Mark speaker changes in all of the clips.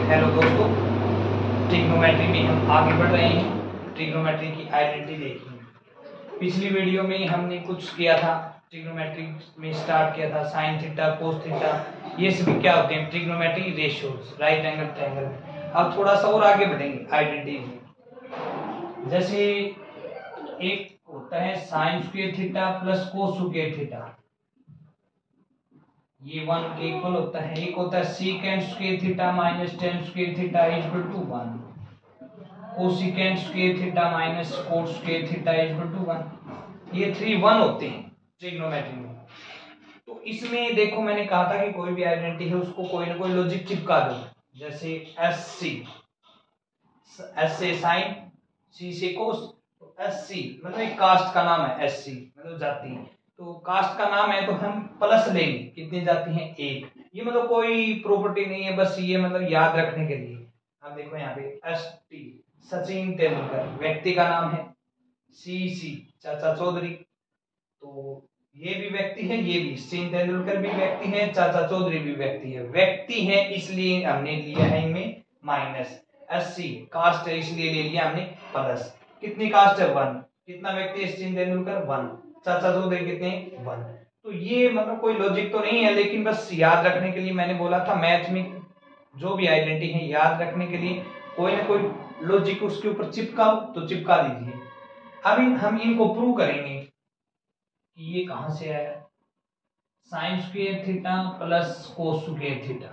Speaker 1: Hello दोस्तों, trigonometry में हम आगे बढ़ रहे हैं। ट्रिग्नोमेट्री की आइडेंटिटी देखेंगे। पिछली वीडियो में हमने कुछ किया था, ट्रिग्नोमेट्री में स्टार्ट किया था साइन थीटा, कोस थीटा, ये सभी क्या होते हैं trigonometry ratios, right angle triangle. अब थोड़ा सा और आगे बढ़ेंगे आइडेंटिटी में। जैसे एक होता है sine square theta plus cos square theta, ये 1 के इक्वल होता है। एक होता है secant square theta minus tan square theta equal to 1, cosecant square theta minus cot square theta equal to 1। ये 3 1 होते हैं ट्रिग्नोमेट्री में। तो इसमें देखो, मैंने कहा था कि कोई भी आइडेंटिटी है उसको कोई ना कोई लॉजिक चिपका दो। जैसे एस से साइन, सी से कोस, तो एस सी मतलब एक कास्ट का नाम है, एस सी मतलब जाति। तो कास्ट का नाम है तो हम प्लस लेंगे, कितनी जाती हैं एक। ये मतलब कोई प्रॉपर्टी नहीं है, बस ये मतलब याद रखने के लिए। अब देखो यहाँ पे एस टी सचिन तेंदुलकर व्यक्ति का नाम है, सी सी चाचा चौधरी, तो ये भी व्यक्ति है, ये भी सचिन तेंदुलकर भी व्यक्ति है, चाचा चौधरी भी व्यक्ति है। व्यक्ति है इसलिए हमने लिया है इनमें माइनस। एससी कास्ट है इसलिए ले लिया हमने प्लस। कितनी कास्ट है 1, कितना व्यक्ति है सचिन तेंदुलकर 1, चाचा चौधरी कितने 1। तो ये मतलब कोई लॉजिक तो नहीं है, लेकिन बस याद रखने के लिए मैंने बोला था। मैथ में जो भी आइडेंटिटी है याद रखने के लिए कोई ना कोई लॉजिक उसके ऊपर चिपकाओ, तो चिपका दीजिए। अब हम इनको प्रूव करेंगे कि ये कहां से आया। Sine square theta plus cos square theta,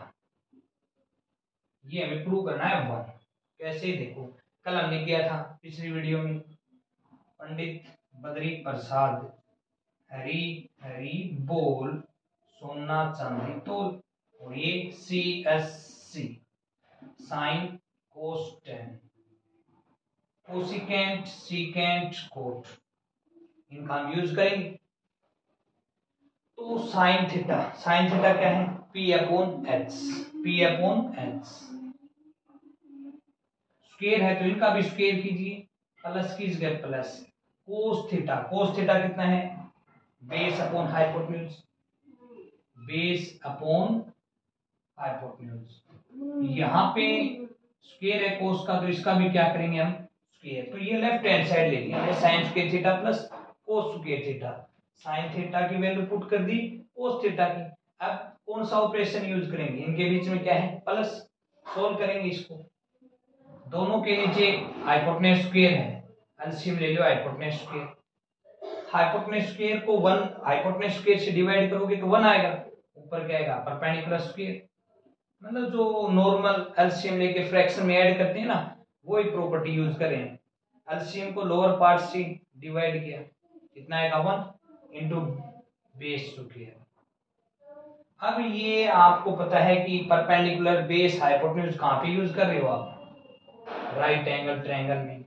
Speaker 1: ये हमें प्रूव करना है 1। कैसे देखो, कल हमने किया था पिछली वीडियो में, पंडित बद्री प्रसाद हरी हरी बोल सोना चांदी तोल, और ये C S C sine cos tan cosecant secant cot, इनका हम यूज करेंगे। तो साइन थीटा क्या है, P upon H, P upon H. Square है तो इनका भी स्क्वायर कीजिए, प्लस कीजिए प्लस। कोस थीटा कितना है, base upon hypotenuse, base upon hypotenuse. यहाँ पे स्क्वायर है कोस का, तो इसका भी क्या करेंगे हम स्क्वायर। तो ये लेफ्ट हैंड साइड ले लिया sine square theta plus cos square theta. Sine theta की वैल्यू पुट कर दी कोस थीटा की। अब कौन सा ऑपरेशन यूज करेंगे, इनके बीच में क्या है प्लस, सोल्व करेंगे इसको। दोनों के नीचे हाइपोटेन्यूज स्क्वायर है, एलसीएम ले लो हाइपोटेन्यूज स्क्वायर। हाइपोटेन्यूज स्क्वायर को 1 हाइपोटेन्यूज स्क्वायर से डिवाइड करोगे तो 1 आएगा, ऊपर क्या आएगा परपेंडिकुलर स्क्वायर। मतलब जो नॉर्मल एलसीएम लेके फ्रैक्शन में ऐड करते हैं ना, वो ही प्रॉपर्टी यूज करें। एलसीएम को लोअर पार्ट से डिवाइड किया, कितना आएगा 1 इंटू बेस स्क्वायर। अब ये आपको पता है कि परपेंडिकुलर बेस हाइपोटेन्यूज कहां पे यूज कर रहे हो आप, राइट एंगल ट्रायंगल में।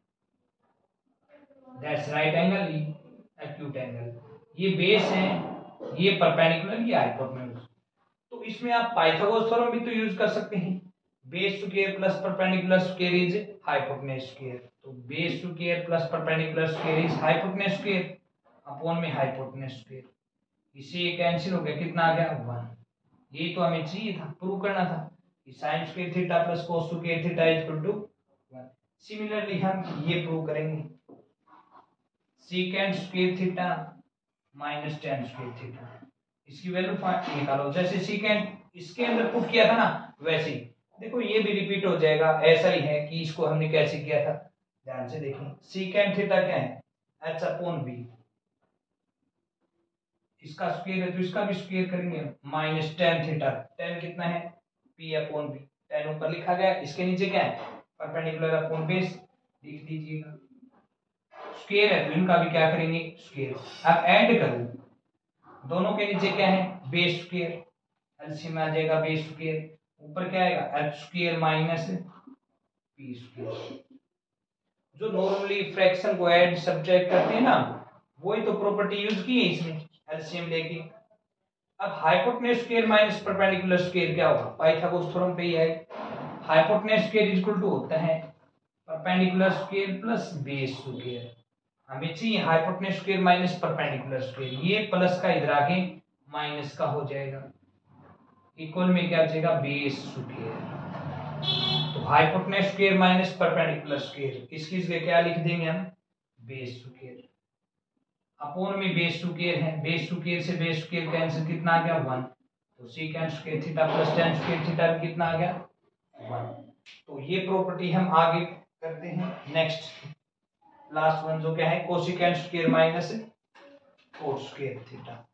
Speaker 1: That's right angle acute angle. ये बेस है, ये परपेंडिकुलर, ये हाइपोटेन्यूज। तो इसमें आप पाइथागोरस थ्योरम भी तो यूज कर सकते हैं। Base square plus perpendicular square is hypotenuse square. तो base square plus perpendicular square is hypotenuse square upon में हाइपोटेन्यूज स्क्वायर। इससे ये कैंसिल हो गया, कितना आ गया 1। ये तो हमें चाहिए था, प्रूव करना था कि sin square theta plus cos square theta equal to 1। Similarly हम ये प्रूव करेंगे, secant square theta minus tan square theta, इसकी वैल्यू निकालो। जैसे secant इसके अंदर पुट किया था ना, वैसे ही देखो ये भी रिपीट हो जाएगा। ऐसा ही है कि इसको हमने कैसे किया था, ध्यान से देखें। secant थीटा क्या है, h अपॉन b, इसका स्क्वायर है तो इसका भी स्क्वायर करेंगे, माइनस tan थीटा। tan कितना है p अपॉन b, tan ऊपर लिखा गया, इसके नीचे क्या है परपेंडिकुलर अपॉन बेस, लिख दीजिएगा। स्क्वायर है तो इनका भी क्या करेंगे स्क्वायर। अब ऐड करो, दोनों के नीचे क्या है बेस स्क्वायर, एलसीएम आ जाएगा बेस स्क्वायर, ऊपर क्या आएगा h square minus p square. जो नॉर्मली फ्रैक्शन को ऐड सब्ट्रैक्ट करते हैं ना, वही तो प्रॉपर्टी यूज की है इसमें एलसीएम लेके। अब hypotenuse square minus perpendicular square क्या होगा, पाइथागोरस थ्योरम पे ही है। हाइपोटेन्यूज स्क्वायर इक्वल टू होता है perpendicular square plus base square. हमें चाहिए hypotenuse square minus perpendicular square, ये प्लस का इधर आके माइनस का हो जाएगा, इक्वल में क्या बचेगा बेस स्क्वायर। तो hypotenuse square minus perpendicular square, इसकी जगह क्या लिख देंगे हम, बेस स्क्वायर। अपोन में बेस स्क्वायर है, बेस स्क्वायर से बेस स्क्वायर कैंसिल, कितना आ गया 1। तो secant square theta plus tan square theta भी कितना आ गया 1। तो ये प्रॉपर्टी हम आगे करते हैं। नेक्स्ट लास्ट वन जो क्या है, cosecant square minus cot square theta.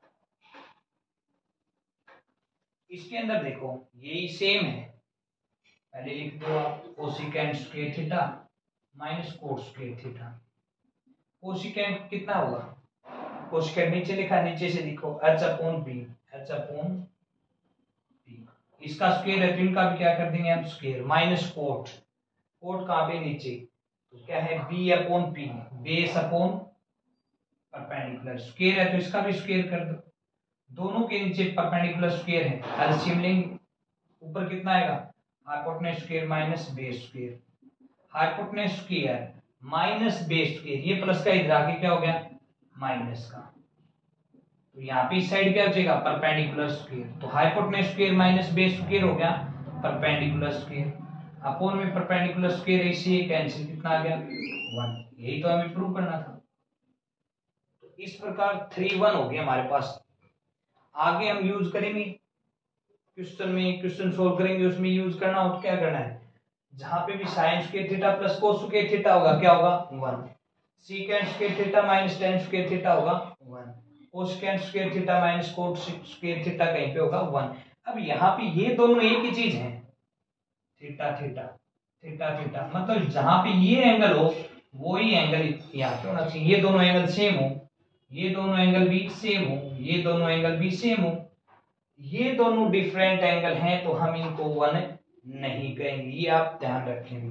Speaker 1: इसके अंदर देखो यही सेम है, पहले लिख दो आप cosecant square theta minus cot square theta. Cosecant कितना होगा, कोसेकेंट नीचे लिखा, नीचे से लिखो h upon b, h upon b। इसका स्क्वायर है तो इनका भी क्या कर देंगे हम स्क्वायर, माइनस कोट, कोट कहां पे नीचे, तो क्या है b upon p, base upon perpendicular, square है तो इसका भी स्क्वायर कर दो, दोनों के नीचे परपेंडिकुलर स्क्वायर है, एलसीएम लेंगे, ऊपर कितना आएगा hypotenuse square minus base square, hypotenuse square minus base square, ये प्लस का इधर आके क्या हो गया माइनस का, तो यहाँ पे इस साइड क्या हो जाएगा परपेंडिकुलर स्क्वायर, तो hypotenuse square minus base square हो गया परपेंडिकुलर स्क्वायर, अपोन में परपेंडिकुलर स्क्वायर इसी कैंसिल, कितना आ गया 1। यही तो हमें प्रूव करना था। तो इस प्रकार 3-1 हो गया हमारे पास। आगे हम यूज करेंगे क्वेश्चन में, क्वेश्चन सोल्व करेंगे, उसमें यूज करना हो तो क्या करना है, जहां पे भी sine square theta plus cos square theta होगा क्या होगा 1, secant square theta minus tan square theta होगा 1, cosecant square theta minus cot square theta कहीं पे होगा 1। अब यहाँ पे ये दोनों एक ही चीज है, थीटा थीटा थीटा थीटा, मतलब जहां पे ये एंगल हो वो ही एंगल यहाँ पे होना चाहिए, ये दोनों एंगल सेम हो, ये दोनों एंगल भी सेम हो, ये दोनों एंगल भी सेम हो, ये दोनों डिफरेंट एंगल हैं तो हम इनको 1 नहीं कहेंगे, ये आप ध्यान रखेंगे।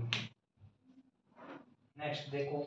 Speaker 1: नेक्स्ट देखो,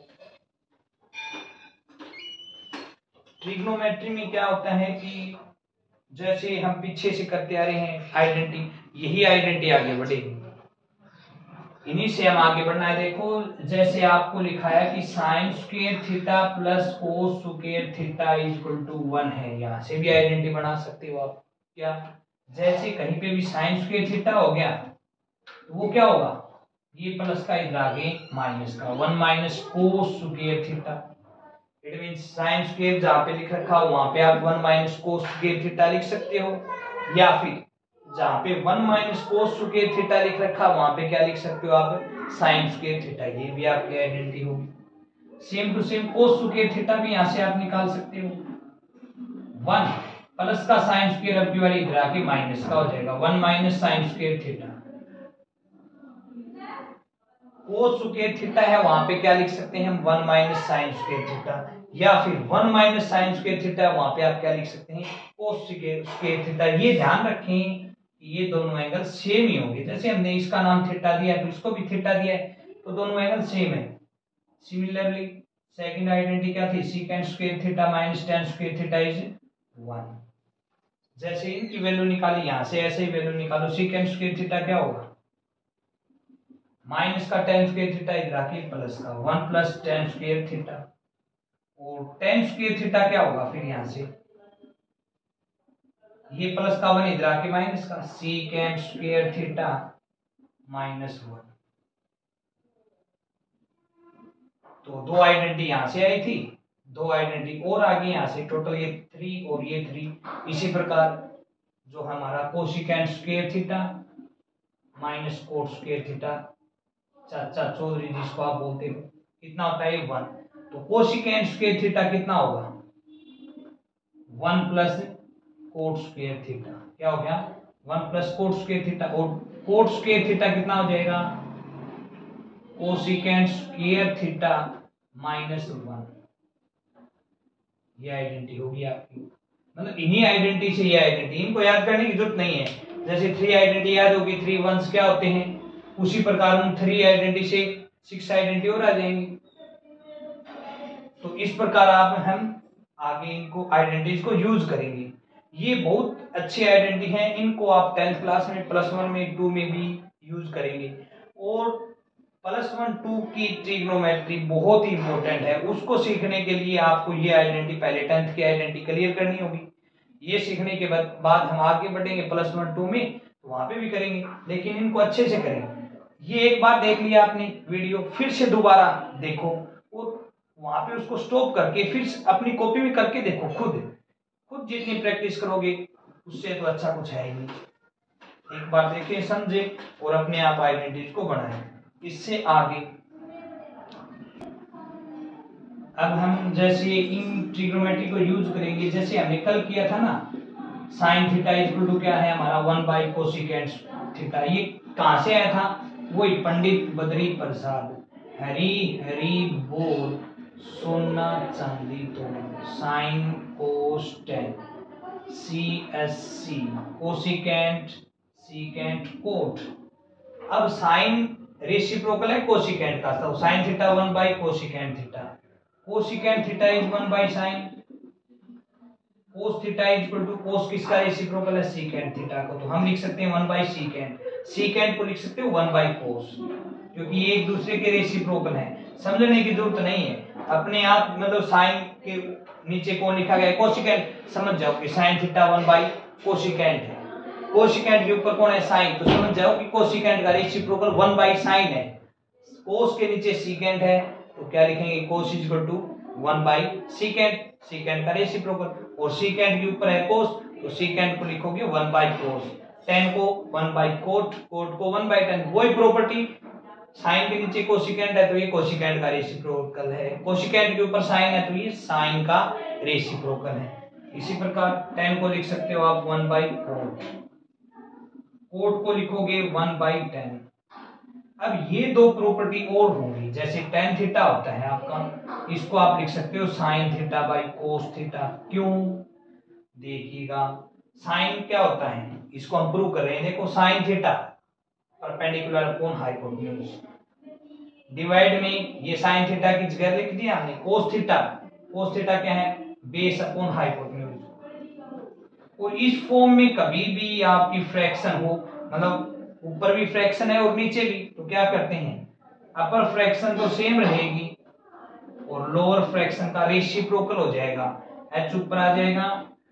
Speaker 1: ट्रिग्नोमेट्री में क्या होता है कि जैसे हम पीछे से करते आ रहे हैं आइडेंटिटी, यही आइडेंटिटी आगे बढ़ेगी, इन्हीं से हम आगे बढ़ना है। देखो जैसे आपको लिखा है कि sine square theta plus cos square theta equal to 1 है, यहां से भी आइडेंटिटी बना सकते हो आप। क्या, जैसे कहीं पे भी साइन स्क्वायर थीटा हो गया तो वो क्या होगा, ये प्लस का इधर आगे माइनस का 1 minus cos square theta, it means sine square जहां पे लिख रखा हो वहां पे आप 1 माइनस कोस स्क्वायर थीटा लिख सकते हो, या फिर जहां पे 1 माइनस कोस स्क्वायर थीटा लिख रखा वहां पे क्या लिख सकते हो आप साइन स्क्वायर थीटा, ये भी आपकी आइडेंटिटी होगी। Same to same cos square theta भी यहां से आप निकाल सकते हो, 1 प्लस का साइन स्क्वायर अब की बारी इधर आके माइनस का हो जाएगा 1 minus sine square theta, cos square theta है वहां पे क्या लिख सकते हैं हम 1 माइनस साइन स्क्वायर थीटा, या फिर 1 माइनस साइन स्क्वायर थीटा है वहां पे आप क्या लिख सकते हैं कोस स्क्वायर थीटा। ये ध्यान रखें ये दोनों एंगल सेम ही होंगे, जैसे हमने इसका नाम थीटा दिया है तो इसको भी थीटा दिया है, तो दोनों एंगल सेम है। सिमिलरली सेकंड आइडेंटिटी क्या थी, secant square theta minus tan square theta is 1, जैसे इनकी वैल्यू निकाली यहां से ऐसे ही वैल्यू निकालो, सीकेंट स्क्वायर थीटा क्या होगा माइनस का टेन स्क्वायर थीटा इधर आके प्लस का 1 प्लस टेन स्क्वायर थीटा, और टेन स्क्वायर थीटा क्या होगा फिर यहां से ये प्लस का 1 इधर आके माइनस का सीकेंट स्क्वायर थीटा माइनस 1। तो दो आइडेंटिटी यहां से आई थी, दो आइडेंटिटी और आगे यहां से, टोटल ये 3 और ये 3। इसी प्रकार जो हमारा cosecant square theta minus cot square theta, Chacha Chaudhary जिसको आप बोलते हो, कितना होता है 1, तो कोसेकेंट स्क्वायर थीटा कितना होगा 1 प्लस कोट स्क्वायर थीटा, क्या हो गया 1 प्लस कोट स्क्वायर थीटा, और कोट स्क्वायर थीटा कितना हो जाएगा कोसेकेंट स्क्वायर थीटा माइनस 1। ये आइडेंटिटी होगी आपकी, मतलब इन्हीं आइडेंटिटी से ये आइडेंटिटी, इनको याद करने की जरूरत नहीं है, जैसे 3 आइडेंटिटी याद होगी 3 वंस क्या होते हैं, उसी प्रकार उन 3 आइडेंटिटी से 6 आइडेंटिटी और आ जाएंगी। तो इस प्रकार आप हम आगे इनको आइडेंटिटीज को यूज करेंगे। ये बहुत अच्छी आइडेंटिटी हैं, इनको आप 10th क्लास में +1 में 2 में भी यूज करेंगे। और +1 2 की ट्रिग्नोमेट्री बहुत ही इंपॉर्टेंट है, उसको सीखने के लिए आपको ये आइडेंटिटी पहले 10th की आइडेंटिटी क्लियर करनी होगी। ये सीखने के बाद हम आगे बढ़ेंगे +1 2 में, तो वहां पे भी करेंगे, लेकिन इनको अच्छे से करेंगे। ये एक बार देख लिया आपने वीडियो, फिर से दोबारा देखो और वहां पे उसको स्टॉप करके फिर अपनी कॉपी में करके देखो। खुद खुद जितनी प्रैक्टिस करोगे उससे तो अच्छा कुछ है ही नहीं। एक बार देखें, समझे और अपने आप आइडेंटिटी को बनाएं। इससे आगे अब हम जैसे इन ट्रिग्नोमेट्री को यूज करेंगे, जैसे हमने कल किया था ना, साइन थीटा इक्वल टू क्या है हमारा 1 बाई कोसिकेंट थीटा। ये कहां से आया था? वही पंडित बद्री प्रसाद, हरी हरी बोल सोना चांदी तो, sine cos tan, C S C, cosecant secant cot. अब साइन रेसिप्रोकल है कोसिकेंट का, तो sine theta 1 by cosecant theta, cosecant theta is 1 by sine, cos theta is equal to cos किसका रेसिप्रोकल है? सीकेंट थीटा को, तो हम लिख सकते हैं 1 बाई सीकेंट, सीकेंट को लिख सकते हो 1 बाई कोस, क्योंकि ये एक दूसरे के रेसिप्रोकल है। समझने की जरूरत नहीं है, अपने आप मतलब साइन के नीचे कौन लिखा गया है? कोसिकेंट, समझ जाओ कि साइन थीटा 1 बाई कोसिकेंट है, कोसिकेंट के ऊपर कौन है? साइन, तो समझ जाओ कि कोसिकेंट का रेसिप्रोकल 1 बाई साइन है। कोस के नीचे सीकेंट है तो क्या लिखेंगे? Cos is equal to 1 by secant, secant का रेसिप्रोकल, और सीकेंट के ऊपर है कोस तो सीकेंट को लिखोगे 1 बाई कोस, टेन को 1 बाई कोट, कोट को 1 बाई टेन। वही प्रॉपर्टी, साइन के नीचे कोसिकेंट है तो ये कोसिकेंट का रेसिप्रोकल है, कोसिकेंट के ऊपर साइन है तो ये साइन का रेसिप्रोकल है। इसी प्रकार टेन को लिख सकते हो आप 1 बाई कोट, कोट को लिखोगे 1 बाई टेन। अब ये दो प्रॉपर्टी और होंगी, जैसे टेन थीटा होता है आपका, इसको आप लिख सकते हो sine theta by cos theta. क्यों? देखिएगा साइन क्या होता है, इसको हम प्रूव कर रहे हैं। देखो sine theta perpendicular upon hypotenuse, divide में ये साइन थीटा की जगह लिख दिया हमने कोस थीटा, कोस थीटा क्या है? Base upon hypotenuse. और इस फॉर्म में कभी भी आपकी फ्रैक्शन हो, मतलब ऊपर भी फ्रैक्शन है और नीचे भी, तो क्या करते हैं? अपर फ्रैक्शन तो सेम रहेगी और लोअर फ्रैक्शन का रेसिप्रोकल हो जाएगा, h ऊपर आ जाएगा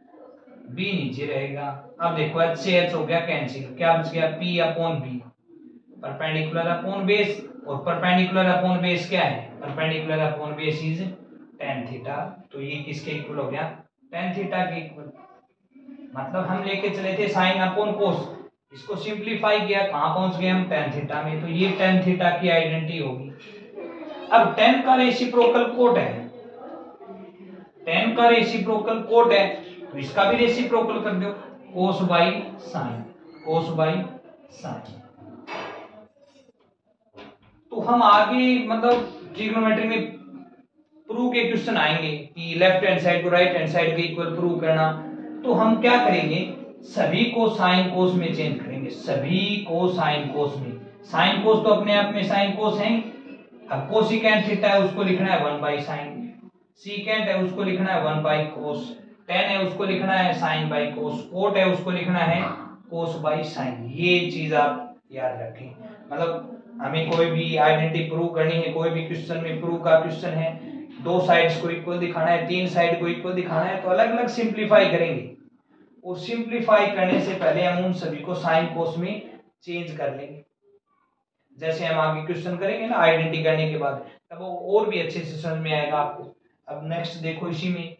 Speaker 1: b नीचे रहेगा। अब देखो h से h हो गया कैंसिल, क्या बच गया? p upon b, perpendicular upon base, और परपेंडिकुलर अपॉन बेस क्या है? Perpendicular upon base is tan theta, तो ये किसके इक्वल हो गया? tan थीटा के इक्वल। मतलब हम लेके चले थे साइन अपॉन कोस, इसको सिंपलीफाई किया, कहां पहुंच गए हम? tan थीटा में, तो ये tan थीटा की आइडेंटिटी होगी। अब tan का रेसिप्रोकल कोट है, tan का रेसिप्रोकल कोट है तो इसका भी रेसिप्रोकल कर दो, cos by sine, cos by sine. तो हम आगे मतलब ट्रिग्नोमेट्री में प्रूव के क्वेश्चन आएंगे कि लेफ्ट हैंड साइड को राइट हैंड साइड के इक्वल प्रूव करना, तो हम क्या करेंगे? सभी को साइन कोस में चेंज करेंगे, सभी को साइन कोस में। साइन कोस तो अपने आप में साइन कोस है, अब कोसिकेंट थीटा है उसको लिखना है 1 बाई साइन, सीकेंट है उसको लिखना है 1 बाई कोस, टेन है उसको लिखना है साइन बाई कोस, कोट है उसको लिखना है कोस बाई साइन। ये चीज आप याद रखें। मतलब हमें कोई भी आइडेंटिटी प्रूव करनी है, कोई भी क्वेश्चन में प्रूव का क्वेश्चन है, दो साइड्स को इक्वल दिखाना है, तीन साइड को इक्वल दिखाना है, तो अलग अलग सिंप्लीफाई करेंगे, और सिंप्लीफाई करने से पहले हम उन सभी को साइन कोस में चेंज कर लेंगे। जैसे हम आगे क्वेश्चन करेंगे ना आइडेंटिटी करने के बाद, तब वो और भी अच्छे से समझ में आएगा आपको। अब नेक्स्ट देखो, इसी में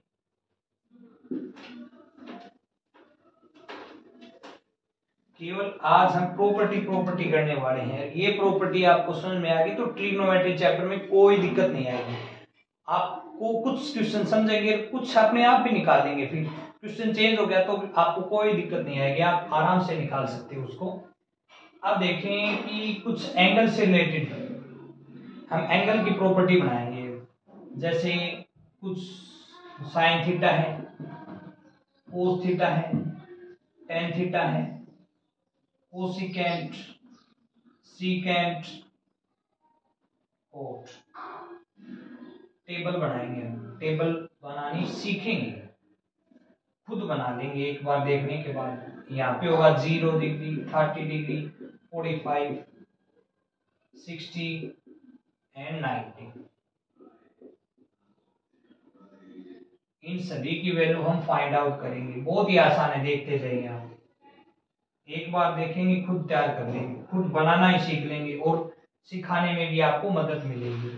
Speaker 1: केवल आज हम प्रॉपर्टी करने वाले हैं। ये प्रॉपर्टी आपको समझ में आ गई तो ट्रिग्नोमेट्री चैप्टर में कोई दिक्कत नहीं आएगी। आपको कुछ क्वेश्चन समझेंगे, कुछ अपने आप भी निकाल देंगे, फिर क्वेश्चन चेंज हो गया तो आपको कोई दिक्कत नहीं आएगी, आप आराम से निकाल सकते हो उसको। अब देखें कि कुछ एंगल से रिलेटेड हम एंगल की प्रॉपर्टी बनाएंगे। जैसे कुछ साइन थीटा है, कोस थीटा है, टेन थीटा है, कोसिकेंट, सीकेंट, कोट। टेबल बनाएंगे, हम टेबल बनानी सीखेंगे, खुद बना लेंगे एक बार देखने के बाद। यहाँ पे होगा 0 डिग्री, 30 डिग्री, 45, 60 एंड 90। इन सभी की वैल्यू हम फाइंड आउट करेंगे, बहुत ही आसान है, देखते जाइए आप। एक बार देखेंगे खुद तैयार कर लेंगे, खुद बनाना ही सीख लेंगे और सिखाने में भी आपको मदद मिलेगी।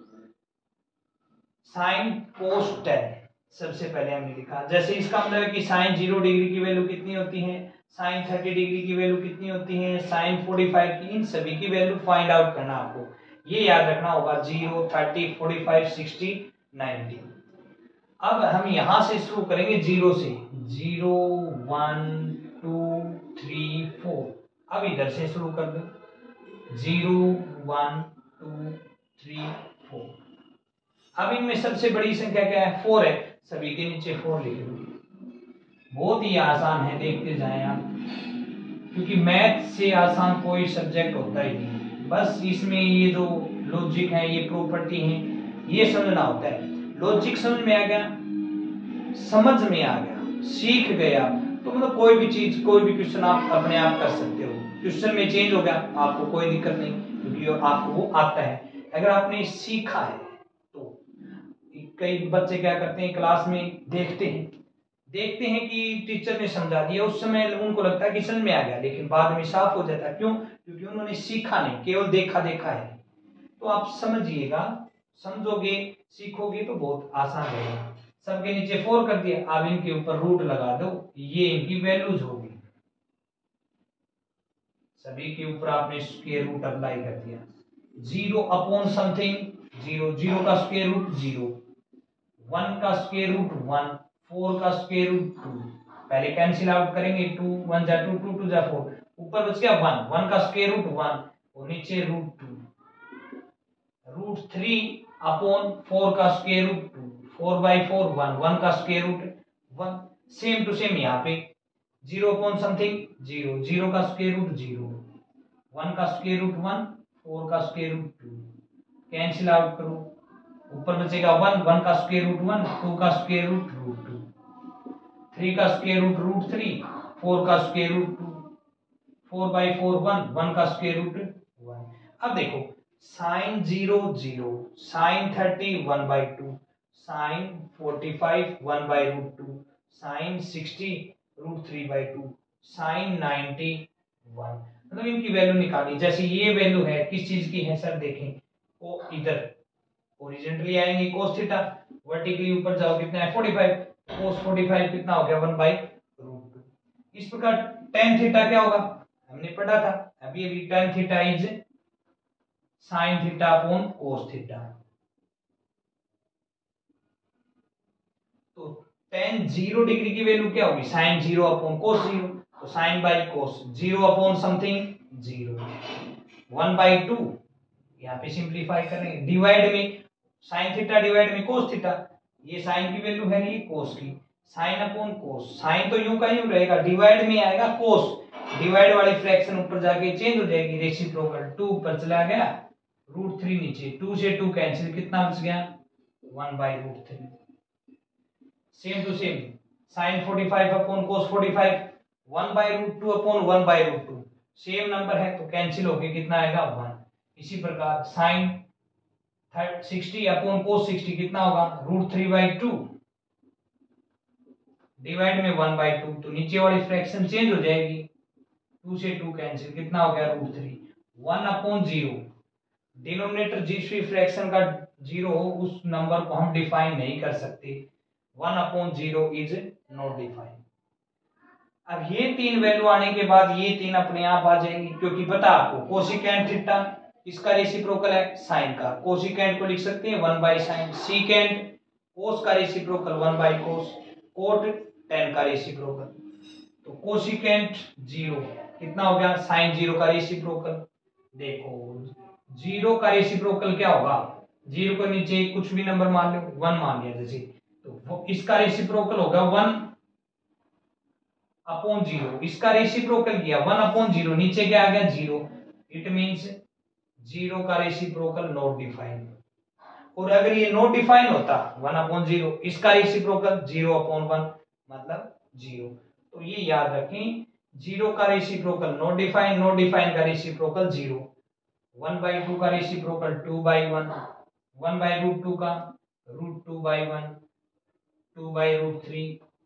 Speaker 1: साइन कोस टेन सबसे पहले हमने लिखा, जैसे इसका मतलब है कि साइन 0 डिग्री की वैल्यू कितनी होती है, साइन 30 डिग्री की वैल्यू कितनी होती है, साइन 45 की, इन सभी की वैल्यू फाइंड आउट करना आपको, ये याद रखना होगा 0, 30, 45, 60, 90। अब हम यहां से शुरू करेंगे 0 से, 0, 1, 2, 3, 4। अब इधर से शुरू कर दो, 0, 1, 2, 3, 4। अब इनमें सबसे बड़ी संख्या क्या है, 4 है, सभी के नीचे 4 लिख दो। बहुत ही आसान है, देखते जाएं आप, क्योंकि मैथ से आसान कोई सब्जेक्ट होता ही नहीं। बस इसमें ये जो लॉजिक है, ये प्रॉपर्टी है, ये समझना होता है। लॉजिक समझ में आ गया, समझ में आ गया, सीख गया, तो मतलब कोई भी चीज, कोई भी क्वेश्चन आप अपने आप कर सकते हो। क्वेश्चन में चेंज हो गया, आपको कोई दिक्कत नहीं, क्योंकि आपको वो आता है। अगर आपने सीखा है तो कई बच्चे क्या करते हैं, क्लास में देखते हैं कि टीचर ने समझा दिया, उस समय उनको लगता है कि समझ में आ गया, लेकिन बाद में साफ हो जाता है। क्यों? क्योंकि उन्होंने सीखा नहीं, केवल देखा है। तो आप समझिएगा, समझोगे, सीखोगे तो बहुत आसान रहेगा। सबके नीचे 4 कर दिया, अब इनके ऊपर रूट लगा दो, ये इनकी वैल्यूज होगी। सभी के ऊपर आपने स्क्वायर रूट अप्लाई कर दिया। 0 अपॉन समथिंग 0, 0 का स्क्वायर रूट 0, 1 का स्क्वायर रूट 1, 4 का स्क्वायर रूट 2। पहले कैंसिल आउट करेंगे, 2 1 जा 2, 2 2 जा 4, ऊपर बच गया 1, 1 का स्क्वायर रूट 1 और नीचे रूट 2, रूट 3 अपॉन 4 का स्क्वायर रूट 2, 4 बाई 4 1, 1 का square root 1। Same to same यहाँ पे 0 अपॉन समथिंग 0, 0 का स्क्वायर रूट 0, 1 का स्क्वायर रूट 1, 4 का स्क्वायर रूट 2, कैंसिल आउट करो, ऊपर बचेगा 1, 1 का स्क्वायर रूट 1, 2 का स्क्वायर रूट रूट 2, 3 का स्क्वायर रूट 3, 4 का स्क्वायर रूट 2, 4 बाई 4 1, 1 का स्क्वायर रूट 1। अब देखो, sine 0 0, sine 30 1 by 2, sine 45 1 by root 2, sine 60 root 3 by 2, sine 90 1। मतलब इनकी वैल्यू निकाली। जैसे ये वैल्यू है, किस चीज की है सर, देखें, वो इधर हॉरिजॉन्टली आएंगे cos थीटा, वर्टिकली ऊपर जाओ कितना है 45, cos 45 कितना हो गया 1 बाई रूट 2। इस प्रकार tan थीटा क्या होगा, हमने पढ़ा था अभी अभी, tan theta is sin theta upon cos theta. तो tan 0 डिग्री की वैल्यू क्या होगी, sin 0 अपॉन cos 0, तो sin by cos 0 upon something 0, 1 by 2, यहाँ पे सिंप्लीफाई करेंगे, डिवाइड में sin थीटा डिवाइड में cos थीटा, ये sin की वैल्यू है, ये cos की, sin अपॉन cos, sin तो यूं का यूं रहेगा, डिवाइड में आएगा cos, डिवाइड वाली फ्रैक्शन ऊपर जाके चेंज हो जाएगी, रेसिप्रोकल, 2 ऊपर चला गया, रूट 3 नीचे, 2 से 2 कैंसिल, कितना बच गया 1 by root 3। Same to same sin 45 upon cos 45, 1 by root 2 upon 1 by root 2, same number है तो कैंसिल होके कितना आएगा 1। इसी प्रकार sin 60 अपॉन cos 60 कितना होगा रूट 3 बाई 2, डिवाइड में 1 बाई 2, तो नीचे वाली फ्रैक्शन चेंज हो जाएगी, 2 से 2 कैंसिल, कितना हो गया रूट 3, 1 अपॉन 0। डिनोमिनेटर जिस भी फ्रैक्शन का 0 हो उस नंबर को हम डिफाइन नहीं कर सकते, 1 अपॉन 0 इज नॉट डिफाइंड। अब ये 3 वैल्यू आने के बाद ये 3 अपने आप आ जाएंगी, क्योंकि पता आपको कोसिकेंट थीटा इसका रेसिप्रोकल है साइन का, कोसिकेंट को लिख सकते हैं 1 बाई साइन, सीकेंट कोस का reciprocal 1 by cos, cot tan का रेसिप्रोकल, तो कोसिकेंट 0 कितना हो गया साइन 0 का रेसिप्रोकल। देखो 0 का रेसिप्रोकल क्या होगा, 0 को नीचे कुछ भी नंबर मान लो, 1 मान लिया जैसे, तो इसका रेसिप्रोकल होगा 1 अपॉन 0, इसका रेसिप्रोकल किया 1 अपॉन 0, नीचे क्या आ गया 0, इट मींस 0 का रेसिप्रोकल नॉट डिफाइंड। और अगर ये नॉट डिफाइन होता 1 अपॉन 0, इसका रेसिप्रोकल 0 अपॉन 1 मतलब 0। तो ये याद रखें, 0 का रेसिप्रोकल नॉट डिफाइन का रेसिप्रोकल 0, 1 बाई 2 का रेसिप्रोकल 2 बाई 1, 1 बाई रूट 2 का रूट 2 बाई 1, 2 बाई रूट 3,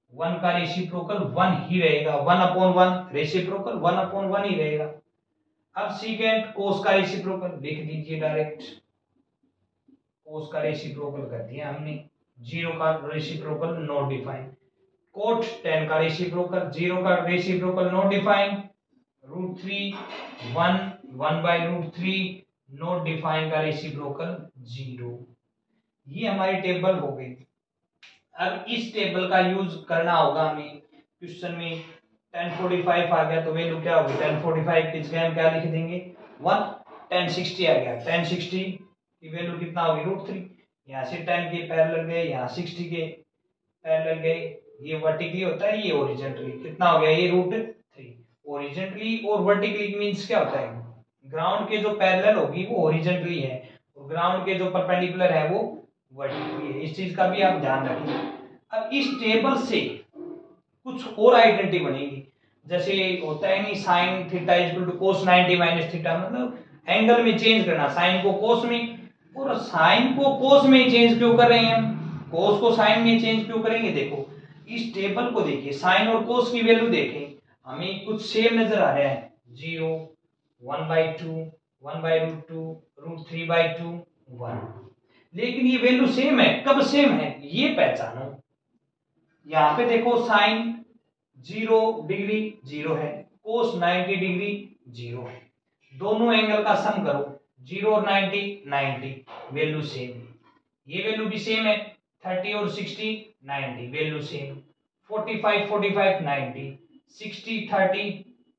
Speaker 1: 1 का रेसिप्रोकल 1 ही रहेगा, 1/1 रेसिप्रोकल 1/1 ही रहेगा। अब सीकेंट कोस का रेसिप्रोकल लिख दीजिए डायरेक्ट, कोस का रेसिप्रोकल कर दिया हमने, 0 का reciprocal not define. Cot tan का रेसिप्रोकल, 0 का reciprocal not define, √3 1 1/√3 not define का रेसिप्रोकल 0। ये हमारी टेबल हो गई। अब इस टेबल का यूज करना होगा हमें क्वेश्चन में। 1045 आ गया तो वैल्यू क्या होगी, 1045 की जगह हम क्या लिख देंगे 1। 1060 आ गया, 1060 की वैल्यू कितना होगी √3। यहाँ से 10 के पैरेलल गए, यहाँ 60 के पैरेलल गए, ये वर्टिकली होता है, ये हॉरिजॉन्टली कितना हो गया ये √3। हॉरिजॉन्टली और वर्टिकली मींस क्या होता है, ग्राउंड के जो पैरेलल होगी वो हॉरिजॉन्टली है और ग्राउंड के जो परपेंडिकुलर है वो वर्टिकली है। इस चीज का भी आप ध्यान रखें। अब इस टेबल से कुछ और आइडेंटिटी बनेगी, जैसे होता है नहीं sine theta equal to cos 90 minus theta, मतलब एंगल में चेंज करना, साइन को कोस में, और साइन को कोस में चेंज क्यों कर रहे हैं हम, कोस को साइन में चेंज क्यों करेंगे। देखो इस टेबल को देखिए, साइन और कोस की वैल्यू देखें, हमें कुछ सेम नजर आ रहा है, 0 1/2 1/√2 √3/2 1, लेकिन ये वैल्यू सेम है, कब सेम है ये पहचानो। यहां पे देखो साइन 0 डिग्री 0 है, कोस 90 डिग्री 0 है, दोनों एंगल का सम करो, 0 और 90 90, वैल्यू सेम है। ये वैल्यू भी सेम है, 30 और 60 90, वैल्यू सेम। 45 45 90, 60 30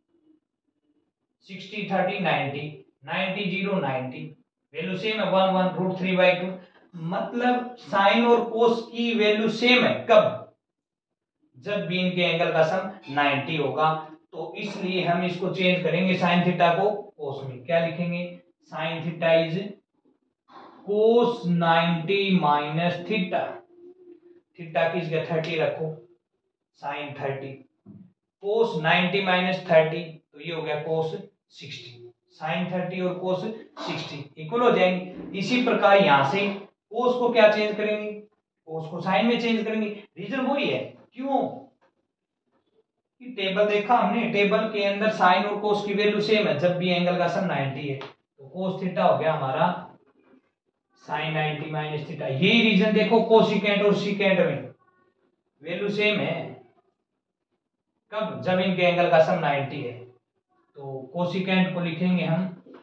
Speaker 1: 60 30 90, 90 0 90, वैल्यू सेम है, 1 1 √3/2। मतलब साइन और कोस की वैल्यू सेम है, कब, जब भी इनके एंगल का सम 90 होगा। तो इसलिए हम इसको चेंज करेंगे साइन थीटा को कोस में, क्या लिखेंगे, sine theta is cos 90 minus theta, theta की जगह 30 रखो, साइन 30, कोस 90 माइनस 30 तो ये हो गया कोस 60, साइन 30 और कोस 60 इक्वल हो जाएंगे। इसी प्रकार यहां से कोस को क्या चेंज करेंगे, कोस को साइन में चेंज करेंगे, रीजन वही है, क्यों, कि टेबल देखा हमने, टेबल के अंदर साइन और कोस की वैल्यू सेम है, जब भी एंगल का सम 90 है, तो कोस थीटा हो गया हमारा साइन 90 माइनस थीटा। यही रीजन देखो कोसिकेंट और सीकेंट में वैल्यू सेम है, कब, जब इनके एंगल का सम 90 है। तो कोसिकेंट को लिखेंगे हम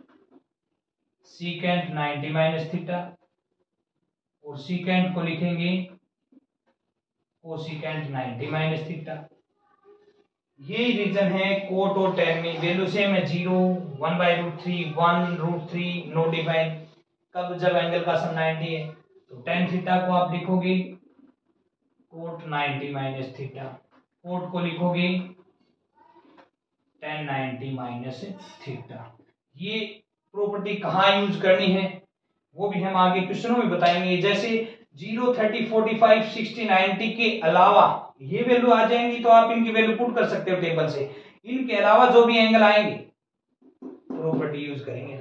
Speaker 1: सीकेंट 90 माइनस थीटा, और सीकेंट को लिखेंगे कोसिकेंट 90 माइनस थीटा। यही रीजन है कोट और tan में वैल्यू सेम है, 0 1/√3 1 √3 नो डिफाइन, कब, जब एंगल का सम 90 है। तो tan थीटा को आप लिखोगे कोट 90 माइनस थीटा, कोट को लिखोगे tan 90 माइनस थीटा। ये प्रॉपर्टी कहाँ यूज करनी है वो भी हम आगे क्वेश्चनों में बताएंगे। जैसे 0 30 45 60 90 के अलावा ये वैल्यू आ जाएंगी तो आप इनकी वैल्यू पुट कर सकते हो टेबल से, इनके अलावा जो भी एंगल आएंगे प्रॉपर्टी यूज करेंगे।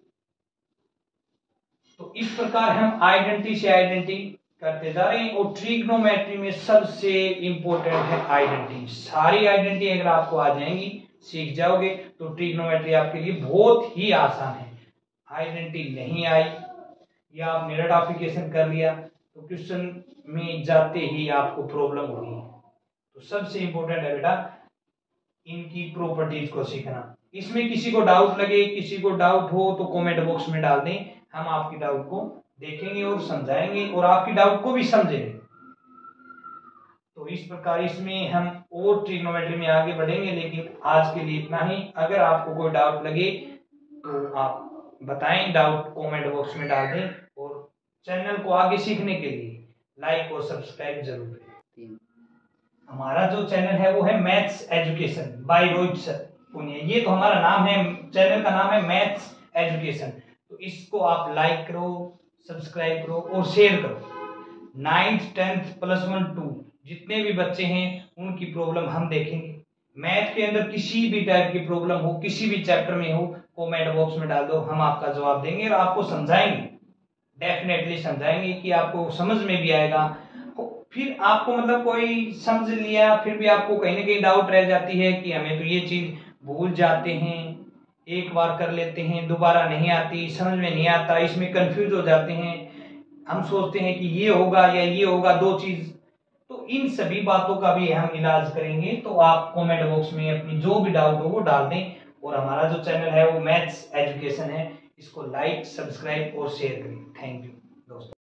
Speaker 1: तो इस प्रकार हम आइडेंटिटी से आइडेंटिटी करते जा रहे हैं, और ट्रिग्नोमेट्री में सबसे इंपॉर्टेंट है आइडेंटिटी। सारी आइडेंटिटी अगर आपको आ जाएंगी, सीख जाओगे, तो ट्रिग्नोमेट्री आपके लिए बहुत ही आसान है। आइडेंटिटी नहीं आई या आपने रेक्टिफिकेशन कर लिया तो क्वेश्चन में जाते ही आपको प्रॉब्लम होगी। तो सबसे इंपॉर्टेंट है बेटा इनकी प्रॉपर्टीज को सीखना। इसमें किसी को डाउट लगे, किसी को डाउट हो तो कमेंट बॉक्स में डाल दें, हम आपकी डाउट को देखेंगे और समझाएंगे और आपकी डाउट को भी समझेंगे। तो इस प्रकार इसमें हम और ट्रिग्नोमेट्री में आगे बढ़ेंगे, लेकिन आज के लिए इतना ही। अगर आपको कोई डाउट लगे तो आप बताएं, डाउट कमेंट बॉक्स में डाल दें, और चैनल को आगे सीखने के लिए लाइक और सब्सक्राइब जरूर करें। हमारा जो चैनल है वो है maths education by Rohit sir Punia, ये तो हमारा नाम है, चैनल का नाम है मैथ्स एजुकेशन। तो इसको आप लाइक करो, सब्सक्राइब करो और शेयर करो। 9th 10th +1 2 जितने भी बच्चे हैं उनकी प्रॉब्लम हम देखेंगे। मैथ के अंदर किसी भी टाइप की प्रॉब्लम हो, किसी भी चैप्टर में हो, कमेंट बॉक्स में डाल दो, हम आपका जवाब देंगे और आपको समझाएंगे, डेफिनेटली समझाएंगे कि आपको समझ में भी आएगा फिर आपको मतलब कोई समझ लिया, फिर भी आपको कहीं ना कहीं डाउट रह जाती है कि हमें तो ये चीज भूल जाते हैं, एक बार कर लेते हैं, दोबारा नहीं आती, समझ में नहीं आता, इसमें कंफ्यूज हो जाते हैं, हम सोचते हैं कि ये होगा या ये होगा, दो चीज। तो इन सभी बातों का भी हम इलाज करेंगे। तो आप कमेंट बॉक्स में अपनी जो भी डाउट हो वो डाल दें, और हमारा जो चैनल है वो मैथ्स एजुकेशन है, इसको लाइक, सब्सक्राइब और शेयर करें। थैंक यू दोस्तों।